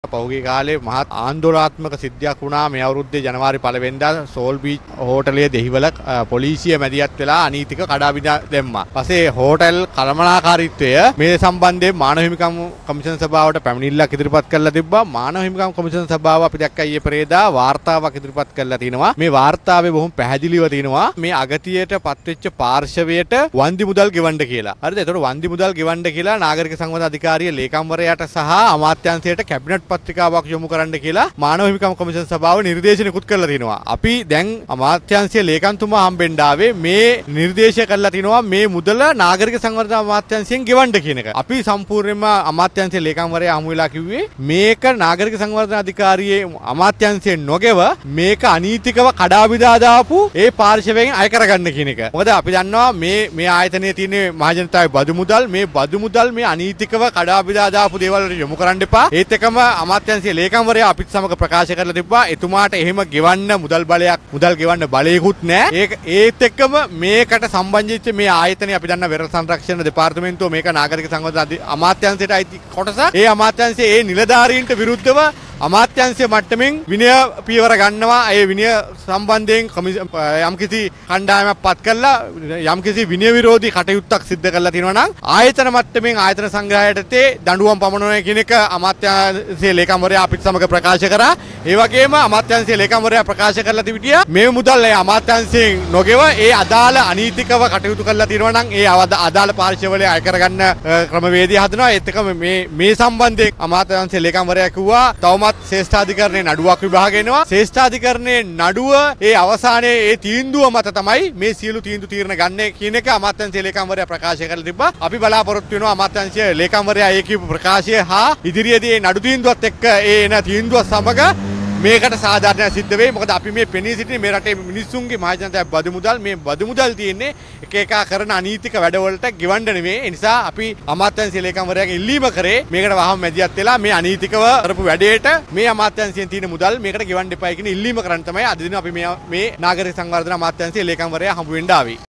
පෞගේ කාලේ මහත් ආందోලනාත්මක සිද්ධියක් වුණා මේ අවුරුද්දේ ජනවාරි 1 වෙනිදා සෝල් බීච් හෝටලයේ දෙහිවල පොලිසිය මැදිහත් වෙලා අනීතික කඩාබිඳ දැම්මා. පස්සේ හෝටල් කළමනාකාරීත්වය මේ සම්බන්ධයෙන් මානව හිමිකම් කමිෂන් සභාවට පැමිණිල්ලක් ඉදිරිපත් කරලා තිබ්බා. මානව හිමිකම් කමිෂන් සභාව අපි දැක්කා ඊයේ පෙරේදා වාර්තාවක් ඉදිරිපත් කරලා තිනවා. මේ වාර්තාවේ බොහොම පැහැදිලිව තිනවා මේ අගතියට පත්වෙච්ච පාර්ශවයට වන්දි මුදල් ගෙවන්න කියලා. හරිද? ඒතකොට වන්දි මුදල් ගෙවන්න කියලා නාගරික සංවර්ධන අධිකාරිය ලේකම්වරයාට සහ අමාත්‍යාංශයට කැබිනට් පත්‍රිකාවක් යොමු කරන්න කියලා මානව හිමිකම් කොමිෂන් සභාව නිර්දේශනයකුත් කරලා තිනවා. අපි දැන් අමාත්‍යාංශයේ ලේකම්තුමා හම්බෙන්න ආවේ මේ නිර්දේශය කරලා තිනවා මේ මුදල නාගරික සංවර්ධන අමාත්‍යාංශයෙන් ගෙවන්න කියන එක. අපි සම්පූර්ණයෙන්ම අමාත්‍යාංශයේ ලේකම්වරයා හමු වෙලා කිව්වේ මේක නාගරික සංවර්ධන අධිකාරියේ අමාත්‍යාංශයෙන් නොගෙව මේක අනීතිකව කඩා බිඳා දාපු ඒ පාර්ශවයෙන් අය කරගන්න කියන එක. මොකද අපි දන්නවා මේ ආයතනයේ තියෙන මහජනතාවේ බදු මුදල් මේ බදු මුදල් මේ අනීතිකව කඩා බිඳා දාපු දේවල් වලට යොමු කරන්න එපා. ඒත් එකම අමාත්‍යාංශයේ ලේකම්වරයා අපිත් සමග ප්‍රකාශ කරලා තිබ්බා එතුමාට එහෙම ගෙවන්න මුදල් ගෙවන්න බලයකුත් නැහැ. ඒත් එක්කම මේකට සම්බන්ධ වෙච්ච මේ ආයතනය අපි දන්න වෙරළ සංරක්ෂණ දෙපාර්තමේන්තුව මේක නාගරික සංවර්ධන අමාත්‍යාංශයට අයිති කොටස. ඒ අමාත්‍යාංශයේ ඒ නිලධාරීන්ට විරුද්ධව අමාත්‍යාංශයේ මට්ටමින් විනය පියවර ගන්නවා. ඒ විනය සම්බන්ධයෙන් යම්කිසි කණ්ඩායමක් පත් කළා යම්කිසි විනය විරෝධී කටයුත්තක් සිද්ධ කරලා තියෙනවා නම් ආයතන මට්ටමින් ආයතන සංග්‍රහයට දඬුවම් පමනවන කියන එක අමාත්‍යාංශයේ ලේකම්වරයා අපිත් සමග ප්‍රකාශ කරා. ඒ වගේම අමාත්‍යාංශයේ ලේකම්වරයා ප්‍රකාශ කරලා තිබිටියා මේ මුදල් ඒ අමාත්‍යාංශයෙන් නොගෙව ඒ අදාළ අනීතිකව කටයුතු කරලා තියෙනවා නම් ඒ අදාළ පාර්ශවවල අය කරගන්න ක්‍රමවේදය හදනවා. ඒත් එකම මේ සම්බන්ධයෙන් අමාත්‍යාංශයේ ලේකම්වරයා කිව්වා තවමත් ශ්‍රේෂ්ඨාධිකරණයේ නඩුවක් විභාග වෙනවා. ශ්‍රේෂ්ඨාධිකරණයේ නඩුව ඒ අවසානයේ ඒ තීන්දුව මත තමයි මේ සියලු තීරණ ගන්න කියන එක අමාත්‍යාංශයේ ලේකම්වරයා ප්‍රකාශ කරලා තිබ්බා. අපි බලාපොරොත්තු වෙනවා අමාත්‍යාංශයේ ලේකම්වරයා ඒ කියපු ප්‍රකාශය හා ඉදිරියේදී ඒ නඩු තීන්දුවත් එක්ක ඒ එන තීන්දුව සමග මේකට සාධාරණයක් සිද්ධ වෙයි. මොකද අපි මේ පෙනී සිටින මේ රටේ මිනිස්සුන්ගේ මහජනතාවේ බදු මුදල් මේ බදු මුදල් තියෙන්නේ එක එක කරන අනීතික වැඩවලට ගෙවන්න නෙමෙයි. ඒ නිසා අපි අමාත්‍යාංශයේ ලේකම්වරයාගෙන් ඉල්ලීම කරේ මේකට වහම මැදිහත් වෙලා මේ අනීතිකව කරපු වැඩේට මේ අමාත්‍යාංශයෙන් තියෙන මුදල් මේකට ගෙවන්න එපා කියන ඉල්ලීම කරන්න තමයි අද දින අපි මේ නාගරික සංවර්ධන අමාත්‍යාංශයේ ලේකම්වරයා හමු වෙන්න ආවේ.